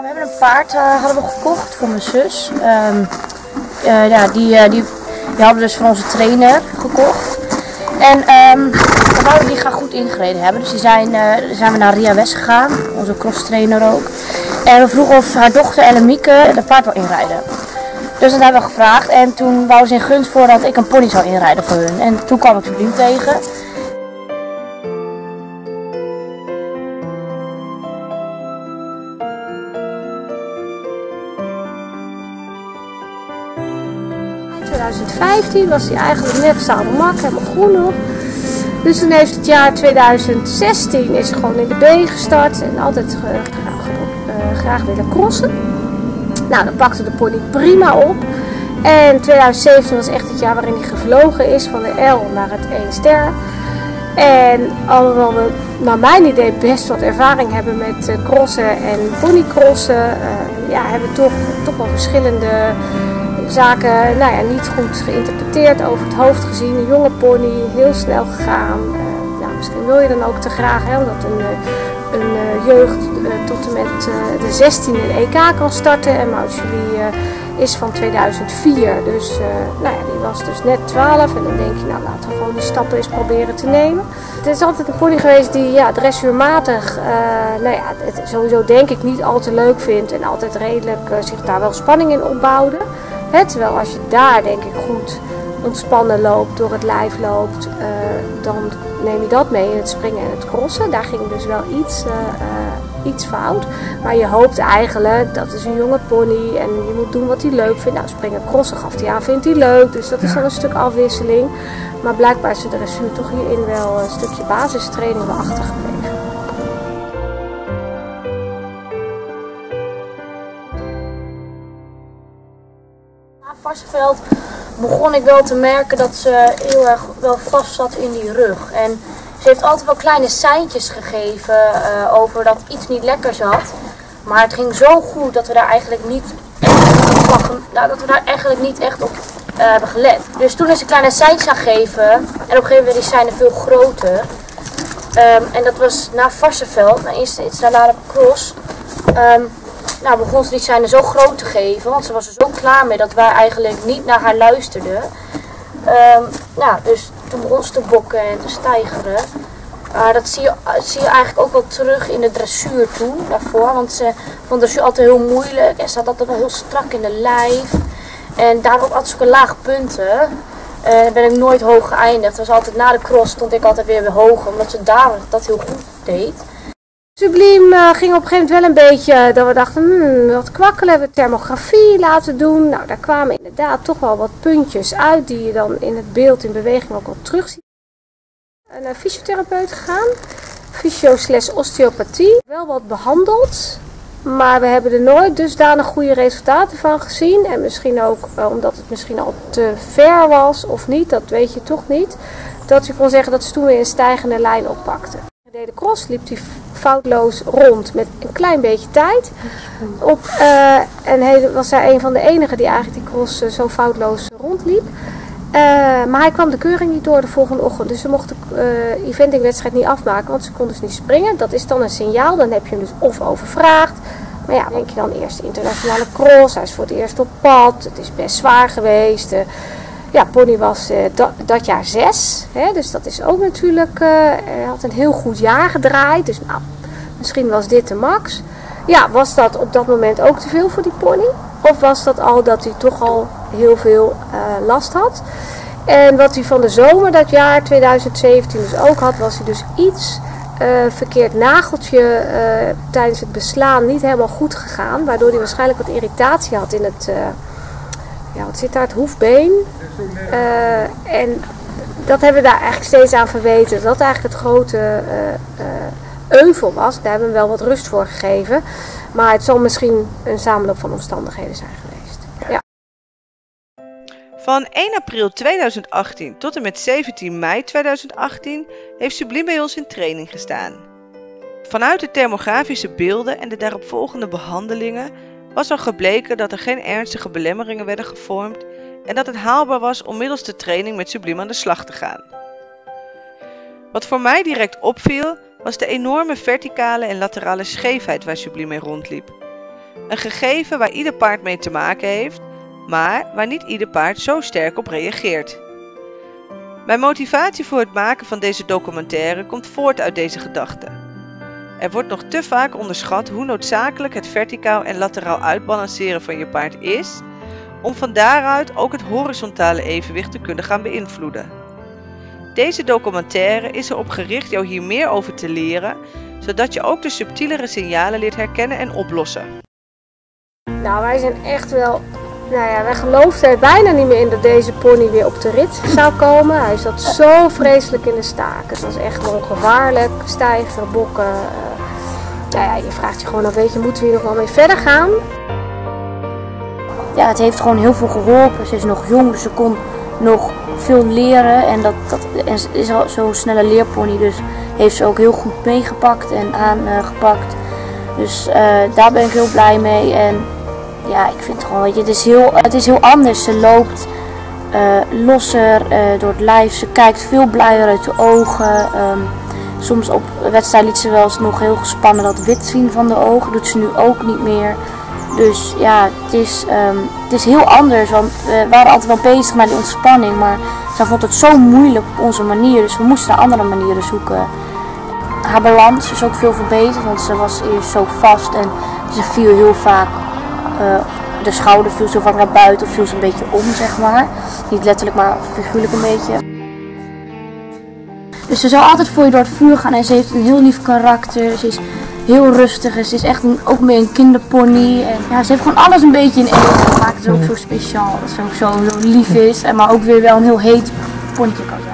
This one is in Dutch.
We hebben een paard hadden we gekocht voor mijn zus. Die hadden we dus van onze trainer gekocht. En we wouden die graag goed ingereden hebben. Dus zijn we naar Ria West gegaan, onze crosstrainer ook. En we vroegen of haar dochter Ellemieke het paard wil inrijden. Dus dat hebben we gevraagd. En toen wou ze in gunst voor dat ik een pony zou inrijden voor hun. En toen kwam ik Subliem tegen. In 2015 was hij eigenlijk net stapelmak, helemaal groen nog. Dus toen heeft het jaar 2016 is hij gewoon in de B gestart en altijd graag willen crossen. Nou, dan pakte de pony prima op. En 2017 was echt het jaar waarin hij gevlogen is van de L naar het 1 ster. En alhoewel we naar mijn idee best wat ervaring hebben met crossen en ponycrossen, hebben we toch wel verschillende zaken niet goed geïnterpreteerd, over het hoofd gezien. Een jonge pony, heel snel gegaan. Misschien wil je dan ook te graag, omdat een jeugd tot en met de 16 in EK kan starten. En Mout Julie is van 2004, dus die was dus net 12. En dan denk je, laten we gewoon die stappen eens proberen te nemen. Het is altijd een pony geweest die dressuurmatig, het sowieso denk ik niet al te leuk vindt. En altijd redelijk zich daar wel spanning in opbouwde. Terwijl als je daar denk ik goed ontspannen loopt, door het lijf loopt, dan neem je dat mee in het springen en het crossen. Daar ging dus wel iets fout. Maar je hoopt eigenlijk, dat is een jonge pony en je moet doen wat hij leuk vindt. Nou, springen en crossen gaf hij aan, vindt hij leuk. Dus dat is dan een stuk afwisseling. Maar blijkbaar is de dressuur toch hierin wel een stukje basistraining wel achtergebleven. Varsseveld begon ik wel te merken dat ze heel erg wel vast zat in die rug. En ze heeft altijd wel kleine seintjes gegeven over dat iets niet lekker zat. Maar het ging zo goed dat we daar eigenlijk niet echt op hebben gelet. Dus toen is ze kleine seintjes gaan geven en op een gegeven moment werden die seinen veel groter. En dat was na Varsseveld, na eerste Installare Cross. Begon ze die seinen zo groot te geven, want ze was er zo klaar mee dat wij eigenlijk niet naar haar luisterden. Dus toen begon ze te bokken en te stijgeren. Dat zie je eigenlijk ook wel terug in de dressuur toen, daarvoor. Want ze vond de dressuur altijd heel moeilijk en zat altijd wel heel strak in de lijf. En daarop had ze ook een laag punten. En dan ben ik nooit hoog geëindigd. Dus altijd na de cross stond ik altijd weer hoger, omdat ze daar dat heel goed deed. Subliem ging op een gegeven moment wel een beetje dat we dachten, wat kwakkelen, hebben we thermografie laten doen. Nou, daar kwamen inderdaad toch wel wat puntjes uit die je dan in het beeld in beweging ook al terug ziet. Een fysiotherapeut gegaan, fysio/osteopathie. Wel wat behandeld, maar we hebben er nooit dusdanig goede resultaten van gezien. En misschien ook omdat het misschien al te ver was of niet, dat weet je toch niet. Dat je kon zeggen dat ze toen weer een stijgende lijn oppakte. De cross liep hij foutloos rond met een klein beetje tijd. En was hij een van de enigen die eigenlijk die cross zo foutloos rondliep. Maar hij kwam de keuring niet door de volgende ochtend. Dus ze mochten de eventingwedstrijd niet afmaken, want ze kon dus niet springen. Dat is dan een signaal, dan heb je hem dus of overvraagd. Maar ja, denk je dan eerst de internationale cross, hij is voor het eerst op pad, het is best zwaar geweest. Pony was dat jaar 6, dus dat is ook natuurlijk, hij had een heel goed jaar gedraaid, dus misschien was dit de max. Ja, was dat op dat moment ook te veel voor die pony? Of was dat al dat hij toch al heel veel last had? En wat hij van de zomer dat jaar 2017 dus ook had, was hij dus iets verkeerd nageltje tijdens het beslaan niet helemaal goed gegaan, waardoor hij waarschijnlijk wat irritatie had in het... wat zit daar? Het hoefbeen. En dat hebben we daar eigenlijk steeds aan verweten. Dat eigenlijk het grote euvel was. Daar hebben we hem wel wat rust voor gegeven. Maar het zal misschien een samenloop van omstandigheden zijn geweest. Ja. Van 1 april 2018 tot en met 17 mei 2018 heeft Subliem bij ons in training gestaan. Vanuit de thermografische beelden en de daaropvolgende behandelingen was al gebleken dat er geen ernstige belemmeringen werden gevormd en dat het haalbaar was om middels de training met Subliem aan de slag te gaan. Wat voor mij direct opviel was de enorme verticale en laterale scheefheid waar Subliem mee rondliep. Een gegeven waar ieder paard mee te maken heeft, maar waar niet ieder paard zo sterk op reageert. Mijn motivatie voor het maken van deze documentaire komt voort uit deze gedachte. Er wordt nog te vaak onderschat hoe noodzakelijk het verticaal en lateraal uitbalanceren van je paard is, om van daaruit ook het horizontale evenwicht te kunnen gaan beïnvloeden. Deze documentaire is erop gericht jou hier meer over te leren, zodat je ook de subtielere signalen leert herkennen en oplossen. Nou, wij zijn echt wel... wij geloofden er bijna niet meer in dat deze pony weer op de rit zou komen. Hij zat zo vreselijk in de staak. Het was echt gewoon gevaarlijk. Stijgen, bokken. Je vraagt je gewoon af, moeten we hier nog wel mee verder gaan? Ja, het heeft gewoon heel veel geholpen. Ze is nog jong, dus ze kon nog veel leren. En en ze is al zo'n snelle leerpony, dus heeft ze ook heel goed meegepakt en aangepakt. Dus daar ben ik heel blij mee. En ja, ik vind het gewoon, het is heel anders. Ze loopt losser door het lijf. Ze kijkt veel blijer uit de ogen. Soms op wedstrijd liet ze wel eens nog heel gespannen dat wit zien van de ogen. Doet ze nu ook niet meer. Dus ja, het is heel anders. Want we waren altijd wel bezig met die ontspanning. Maar ze vond het zo moeilijk op onze manier. Dus we moesten naar andere manieren zoeken. Haar balans is ook veel verbeterd. Want ze was eerst zo vast en ze viel heel vaak. De schouder viel zo vaak naar buiten of viel ze een beetje om, zeg maar. Niet letterlijk, maar figuurlijk een beetje. Dus ze zou altijd voor je door het vuur gaan en ze heeft een heel lief karakter. Ze is heel rustig en ze is echt ook meer een kinderpony. En ja, ze heeft gewoon alles een beetje in één. Dat maakt het ook zo speciaal. Dat ze ook zo lief is, maar ook weer wel een heel heet ponytje kan zijn.